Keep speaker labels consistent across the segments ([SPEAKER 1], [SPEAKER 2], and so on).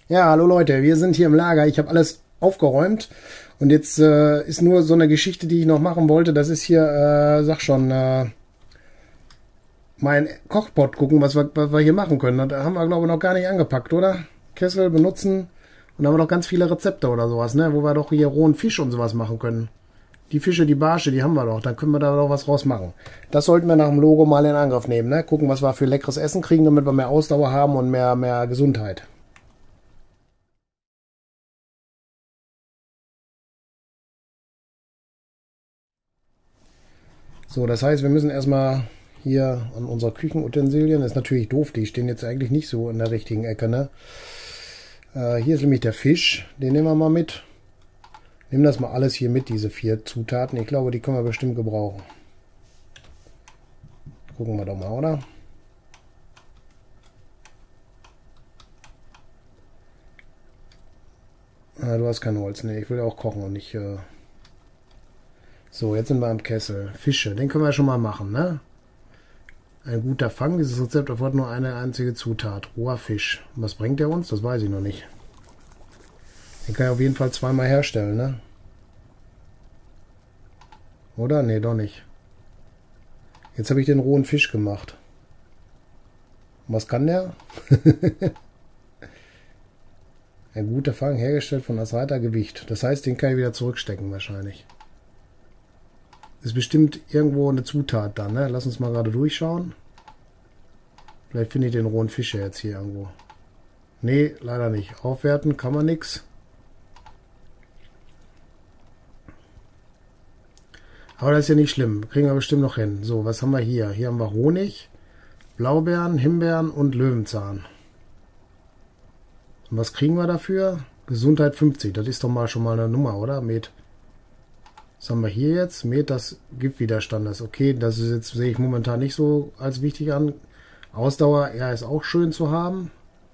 [SPEAKER 1] Ja, hallo Leute, wir sind hier im Lager. Ich habe alles aufgeräumt und jetzt ist nur so eine Geschichte, die ich noch machen wollte. Das ist hier, sag schon, mein Kochpot gucken, was wir hier machen können. Da haben wir, glaube ich, noch gar nicht angepackt, oder? Kessel benutzen und da haben wir noch ganz viele Rezepte oder sowas, ne? Wo wir doch hier rohen Fisch und sowas machen können. Die Fische, die Barsche, die haben wir doch. Da können wir da doch was raus machen. Das sollten wir nach dem Logo mal in Angriff nehmen, ne? Gucken, was wir für leckeres Essen kriegen, damit wir mehr Ausdauer haben und mehr Gesundheit. So, das heißt, wir müssen erstmal hier an unserer Küchenutensilien, das ist natürlich doof, die stehen jetzt eigentlich nicht so in der richtigen Ecke, ne? Hier ist nämlich der Fisch, den nehmen wir mal mit. Nehmen das mal alles hier mit, diese 4 Zutaten. Ich glaube, die können wir bestimmt gebrauchen. Gucken wir doch mal, oder? Du hast kein Holz, ne? Ich will ja auch kochen und nicht... So, jetzt sind wir am Kessel. Fische, den können wir schon mal machen, ne? Ein guter Fang. Dieses Rezept erfordert nur eine einzige Zutat. Roher Fisch. Und was bringt der uns? Das weiß ich noch nicht. Den kann ich auf jeden Fall zweimal herstellen, ne? Oder? Ne, doch nicht. Jetzt habe ich den rohen Fisch gemacht. Und was kann der? Ein guter Fang, hergestellt von Asreiter Gewicht. Das heißt, den kann ich wieder zurückstecken wahrscheinlich. Ist bestimmt irgendwo eine Zutat dann, ne? Lass uns mal gerade durchschauen. Vielleicht finde ich den rohen Fisch ja jetzt hier irgendwo. Nee, leider nicht. Aufwerten kann man nichts. Aber das ist ja nicht schlimm. Kriegen wir bestimmt noch hin. So, was haben wir hier? Hier haben wir Honig, Blaubeeren, Himbeeren und Löwenzahn. Und was kriegen wir dafür? Gesundheit 50. Das ist doch mal schon mal eine Nummer, oder? Met. Was haben wir hier jetzt? Met das Giftwiderstandes. Okay, das ist jetzt, sehe ich momentan nicht so als wichtig an. Ausdauer, ja, ist auch schön zu haben.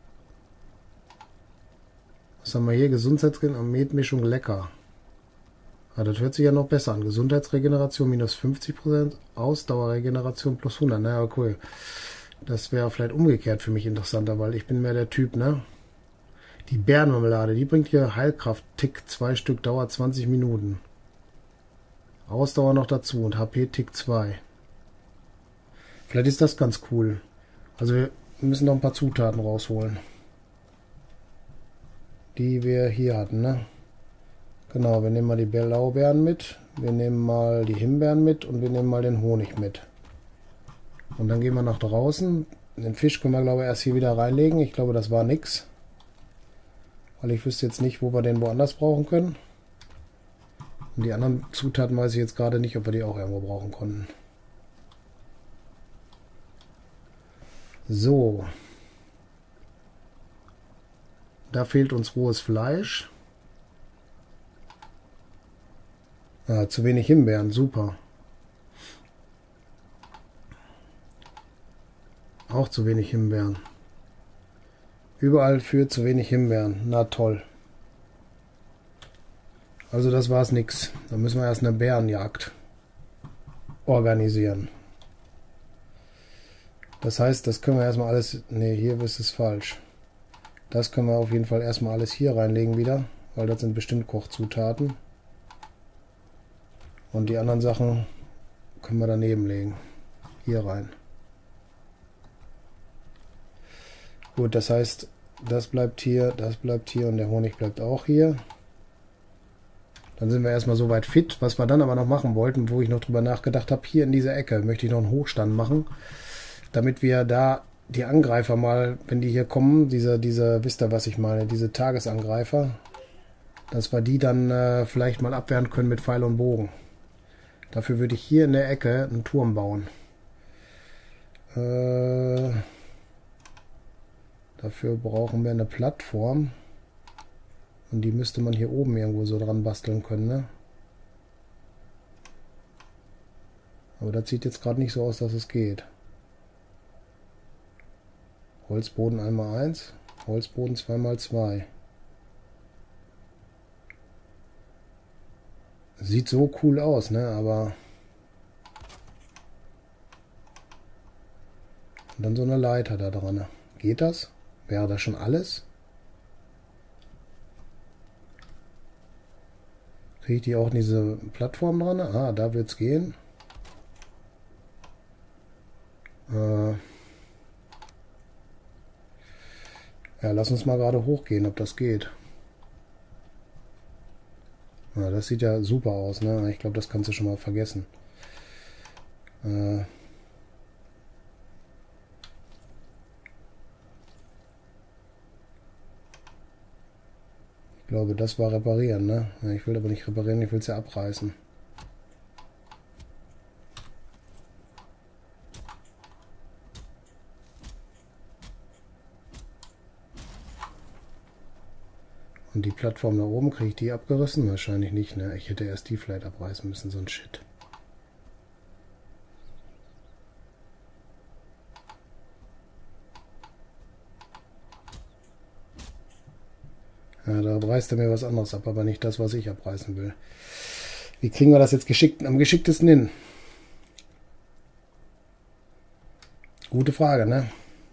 [SPEAKER 1] Was haben wir hier? Gesundheitsregeneration und Metmischung lecker. Ah, das hört sich ja noch besser an. Gesundheitsregeneration minus 50%, Ausdauerregeneration plus 100. Naja, cool. Das wäre vielleicht umgekehrt für mich interessanter, weil ich bin mehr der Typ, ne? Die Bärenmarmelade, die bringt hier Heilkraft. Tick 2 Stück, dauert 20 Minuten. Ausdauer noch dazu und HP Tick 2. Vielleicht ist das ganz cool. Also wir müssen noch ein paar Zutaten rausholen. Die wir hier hatten, ne? Genau, wir nehmen mal die Blaubeeren mit. Wir nehmen mal die Himbeeren mit und wir nehmen mal den Honig mit. Und dann gehen wir nach draußen. Den Fisch können wir, glaube ich, erst hier wieder reinlegen. Ich glaube, das war nix. Weil ich wüsste jetzt nicht, wo wir den woanders brauchen können. Und die anderen Zutaten weiß ich jetzt gerade nicht, ob wir die auch irgendwo brauchen konnten. So. Da fehlt uns rohes Fleisch. Ah, zu wenig Himbeeren, super. Auch zu wenig Himbeeren. Überall für zu wenig Himbeeren. Na toll. Also das war's nix. Da müssen wir erst eine Bärenjagd organisieren. Das heißt, das können wir erstmal alles... Ne, hier ist es falsch. Das können wir auf jeden Fall erstmal alles hier reinlegen wieder, weil das sind bestimmt Kochzutaten. Und die anderen Sachen können wir daneben legen. Hier rein. Gut, das heißt, das bleibt hier und der Honig bleibt auch hier. Dann sind wir erstmal soweit fit. Was wir dann aber noch machen wollten, wo ich noch drüber nachgedacht habe, hier in dieser Ecke möchte ich noch einen Hochstand machen, damit wir da die Angreifer mal, wenn die hier kommen, wisst ihr, was ich meine, diese Tagesangreifer, dass wir die dann vielleicht mal abwehren können mit Pfeil und Bogen. Dafür würde ich hier in der Ecke einen Turm bauen. Dafür brauchen wir eine Plattform. Und die müsste man hier oben irgendwo so dran basteln können, ne? Aber das sieht jetzt gerade nicht so aus, dass es geht. Holzboden 1x1, Holzboden 2x2. Sieht so cool aus, ne? Aber... Und dann so eine Leiter da dran. Geht das? Wäre das schon alles? Kriege ich die auch in diese Plattform dran? Ah, da wird es gehen. Ja, lass uns mal gerade hochgehen, ob das geht. Ja, das sieht ja super aus, ne? Ich glaube, das kannst du schon mal vergessen. Ich glaube, das war reparieren, ne? Ich will aber nicht reparieren, ich will es ja abreißen. Und die Plattform da oben, kriege ich die abgerissen? Wahrscheinlich nicht, ne? Ich hätte erst die vielleicht abreißen müssen, so ein Shit. Ja, da reißt er mir was anderes ab, aber nicht das, was ich abreißen will. Wie kriegen wir das jetzt am geschicktesten hin? Gute Frage, ne?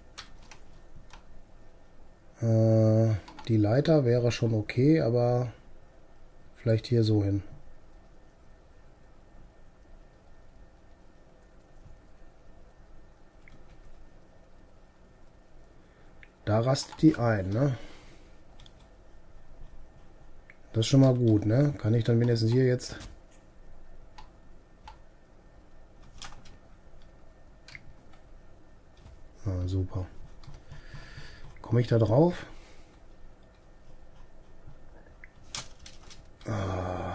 [SPEAKER 1] Die Leiter wäre schon okay, aber vielleicht hier so hin. Da rastet die ein, ne? Das ist schon mal gut, ne? Kann ich dann wenigstens hier jetzt... Ah, super. Komme ich da drauf? Ah.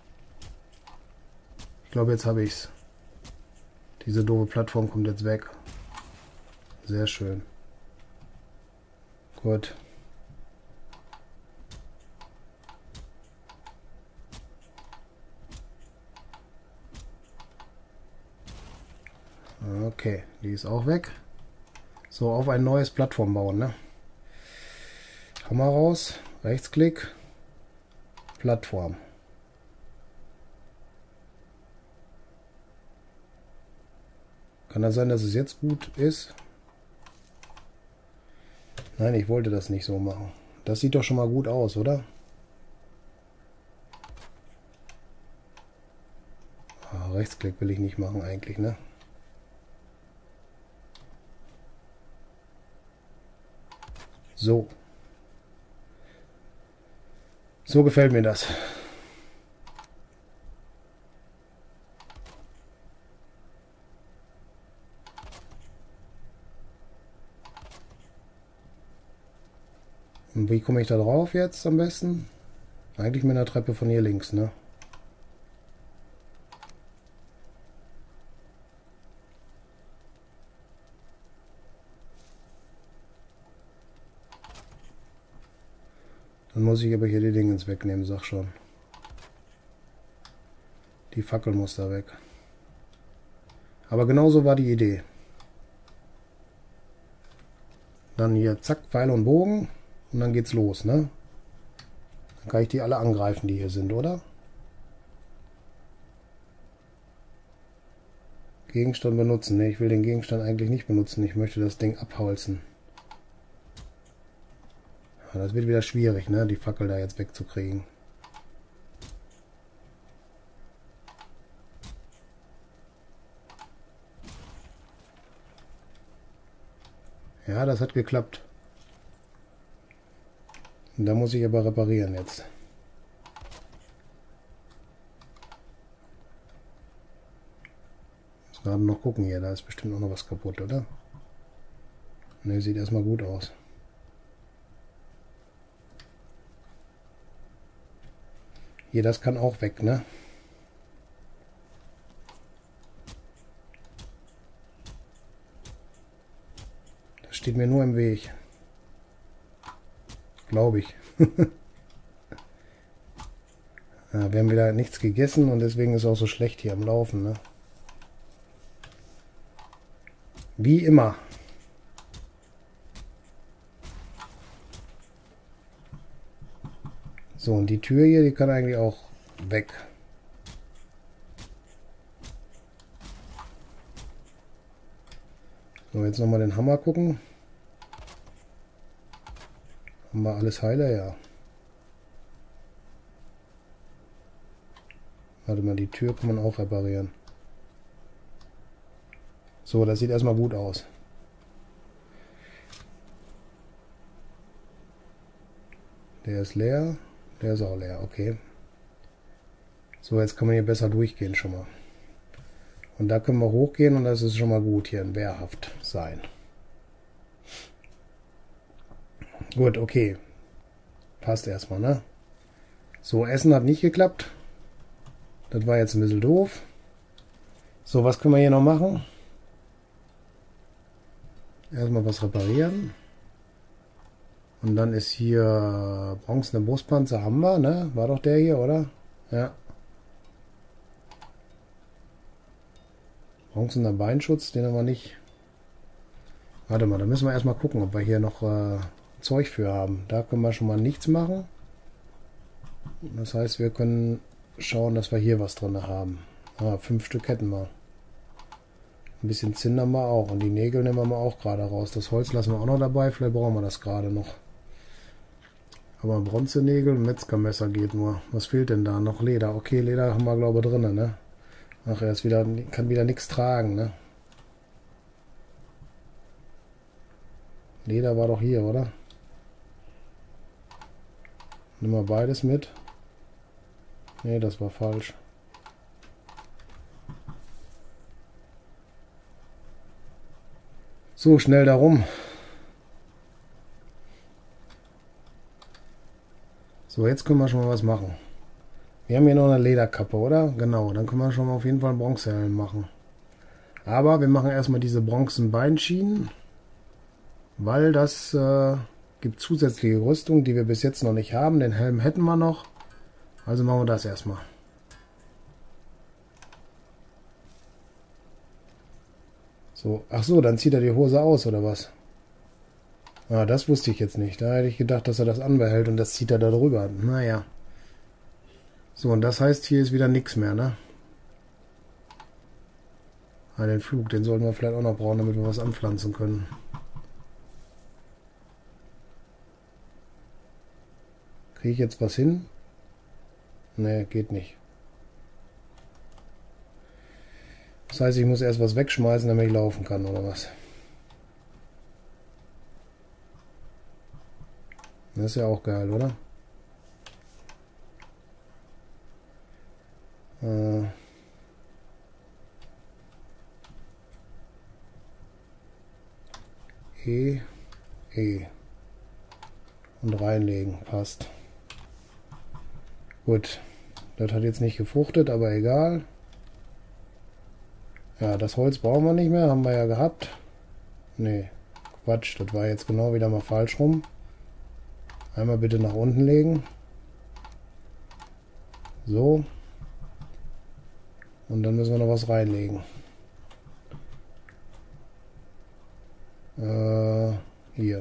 [SPEAKER 1] Ich glaube, jetzt habe ich es. Diese doofe Plattform kommt jetzt weg. Sehr schön. Gut. Okay, die ist auch weg. So, auf ein neues Plattform bauen, ne? Hammer raus, Rechtsklick, Plattform. Kann das sein, dass es jetzt gut ist? Nein, ich wollte das nicht so machen. Das sieht doch schon mal gut aus, oder? Ah, Rechtsklick will ich nicht machen eigentlich, ne? So. So gefällt mir das. Und wie komme ich da drauf jetzt am besten? Eigentlich mit einer Treppe von hier links, ne? Dann muss ich aber hier die Dingens wegnehmen, sag schon. Die Fackel muss da weg. Aber genauso war die Idee. Dann hier zack, Pfeil und Bogen und dann geht's los, ne? Dann kann ich die alle angreifen, die hier sind, oder? Gegenstand benutzen. Ne, ich will den Gegenstand eigentlich nicht benutzen. Ich möchte das Ding abholzen. Ja, das wird wieder schwierig, ne? Die Fackel da jetzt wegzukriegen. Ja, das hat geklappt. Und da muss ich aber reparieren jetzt. Muss gerade noch gucken hier, da ist bestimmt auch noch was kaputt, oder? Ne, sieht erstmal gut aus. Hier, das kann auch weg, ne? Das steht mir nur im Weg. Glaube ich. Ja, wir haben wieder nichts gegessen und deswegen ist es auch so schlecht hier am Laufen, ne? Wie immer. So, und die Tür hier, die kann eigentlich auch weg. So, jetzt nochmal den Hammer gucken. Haben wir alles heile? Ja. Warte mal, die Tür kann man auch reparieren. So, das sieht erstmal gut aus. Der ist leer. Der ist auch leer, okay. So, jetzt kann man hier besser durchgehen schon mal. Und da können wir hochgehen und das ist schon mal gut hier in Wehrhaft sein. Gut, okay. Passt erstmal, ne? So, Essen hat nicht geklappt. Das war jetzt ein bisschen doof. So, was können wir hier noch machen? Erstmal was reparieren. Und dann ist hier bronzene Brustpanzer haben wir, ne? War doch der hier, oder? Ja. Bronzener Beinschutz, den haben wir nicht. Warte mal, da müssen wir erstmal gucken, ob wir hier noch Zeug für haben. Da können wir schon mal nichts machen. Das heißt, wir können schauen, dass wir hier was drin haben. 5 Stück hätten wir. Ein bisschen Zinn haben wir auch. Und die Nägel nehmen wir mal auch gerade raus. Das Holz lassen wir auch noch dabei. Vielleicht brauchen wir das gerade noch. Aber Bronzenägel und Metzgermesser geht nur. Was fehlt denn da? Noch Leder. Okay, Leder haben wir, glaube ich, drin, ne? Ach, er ist wieder, kann wieder nichts tragen, ne? Leder war doch hier, oder? Nimm mal beides mit. Ne, das war falsch. So, schnell darum. So, jetzt können wir schon mal was machen. Wir haben hier noch eine Lederkappe, oder? Genau, dann können wir schon mal auf jeden Fall einen Bronzehelm machen. Aber wir machen erstmal diese Bronzenbeinschienen, weil das gibt zusätzliche Rüstung, die wir bis jetzt noch nicht haben. Den Helm hätten wir noch. Also machen wir das erstmal. So, ach so, dann zieht er die Hose aus, oder was? Ah, das wusste ich jetzt nicht. Da hätte ich gedacht, dass er das anbehält und das zieht er da drüber. Naja. So, und das heißt, hier ist wieder nichts mehr, ne? Ah, den Flug, den sollten wir vielleicht auch noch brauchen, damit wir was anpflanzen können. Kriege ich jetzt was hin? Ne, geht nicht. Das heißt, ich muss erst was wegschmeißen, damit ich laufen kann, oder was? Das ist ja auch geil, oder? E. Und reinlegen, passt. Gut, das hat jetzt nicht gefruchtet, aber egal. Ja, das Holz brauchen wir nicht mehr, haben wir ja gehabt. Nee, Quatsch, das war jetzt genau wieder mal falsch rum. Einmal bitte nach unten legen. So. Und dann müssen wir noch was reinlegen. Hier.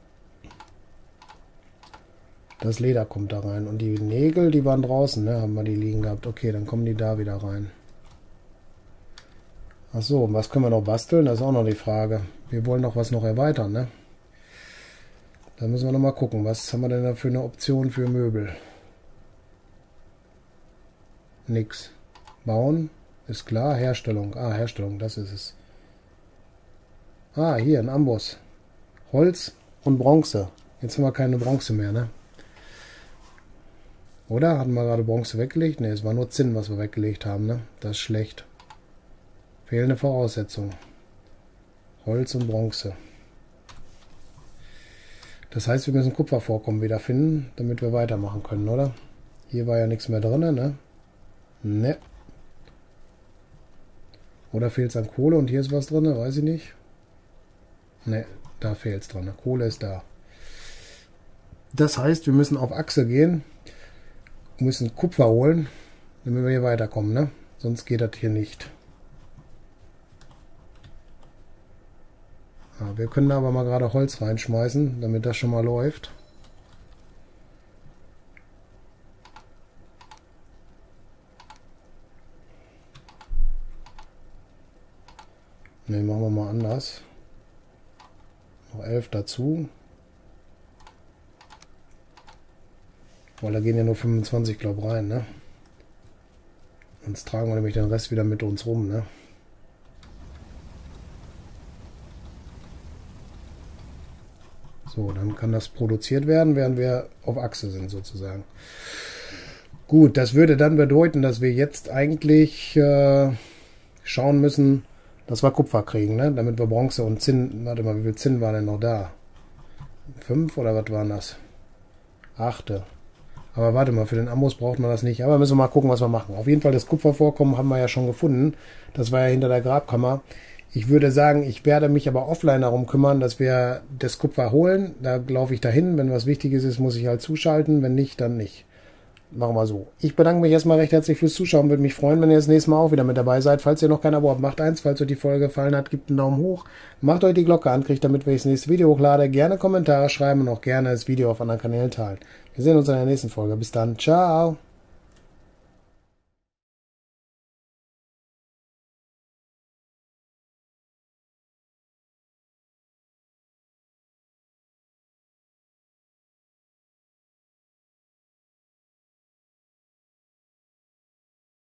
[SPEAKER 1] Das Leder kommt da rein. Und die Nägel, die waren draußen, ne? Haben wir die liegen gehabt. Okay, dann kommen die da wieder rein. Ach so, was können wir noch basteln? Das ist auch noch die Frage. Wir wollen noch was noch erweitern, ne? Da müssen wir noch mal gucken. Was haben wir denn da für eine Option für Möbel? Nix. Bauen ist klar. Herstellung. Ah, Herstellung, das ist es. Ah, hier ein Amboss. Holz und Bronze. Jetzt haben wir keine Bronze mehr, ne? Oder? Hatten wir gerade Bronze weggelegt? Ne, es war nur Zinn, was wir weggelegt haben, ne? Das ist schlecht. Fehlende Voraussetzung. Holz und Bronze. Das heißt, wir müssen Kupfervorkommen wieder finden, damit wir weitermachen können, oder? Hier war ja nichts mehr drin, ne? Ne. Oder fehlt es an Kohle und hier ist was drin, weiß ich nicht. Ne, da fehlt es dran. Kohle ist da. Das heißt, wir müssen auf Achse gehen, müssen Kupfer holen, damit wir hier weiterkommen, ne? Sonst geht das hier nicht. Ja, wir können aber mal gerade Holz reinschmeißen, damit das schon mal läuft. Ne, machen wir mal anders. Noch 11 dazu. Weil da gehen ja nur 25, glaube ich, rein, ne? Sonst tragen wir nämlich den Rest wieder mit uns rum, ne? So, dann kann das produziert werden, während wir auf Achse sind sozusagen. Gut, das würde dann bedeuten, dass wir jetzt eigentlich schauen müssen, dass wir Kupfer kriegen, ne? Damit wir Bronze und Zinn, warte mal, wie viel Zinn war denn noch da? 5 oder was waren das? 8. Aber warte mal, für den Amboss braucht man das nicht. Aber müssen wir mal gucken, was wir machen. Auf jeden Fall das Kupfervorkommen haben wir ja schon gefunden. Das war ja hinter der Grabkammer. Ich würde sagen, ich werde mich aber offline darum kümmern, dass wir das Kupfer holen. Da laufe ich dahin. Wenn was Wichtiges ist, muss ich halt zuschalten. Wenn nicht, dann nicht. Machen wir so. Ich bedanke mich erstmal recht herzlich fürs Zuschauen. Würde mich freuen, wenn ihr das nächste Mal auch wieder mit dabei seid. Falls ihr noch kein Abo habt, macht eins. Falls euch die Folge gefallen hat, gebt einen Daumen hoch. Macht euch die Glocke an, kriegt damit, wenn ich das nächste Video hochlade. Gerne Kommentare schreiben und auch gerne das Video auf anderen Kanälen teilen. Wir sehen uns in der nächsten Folge. Bis dann. Ciao.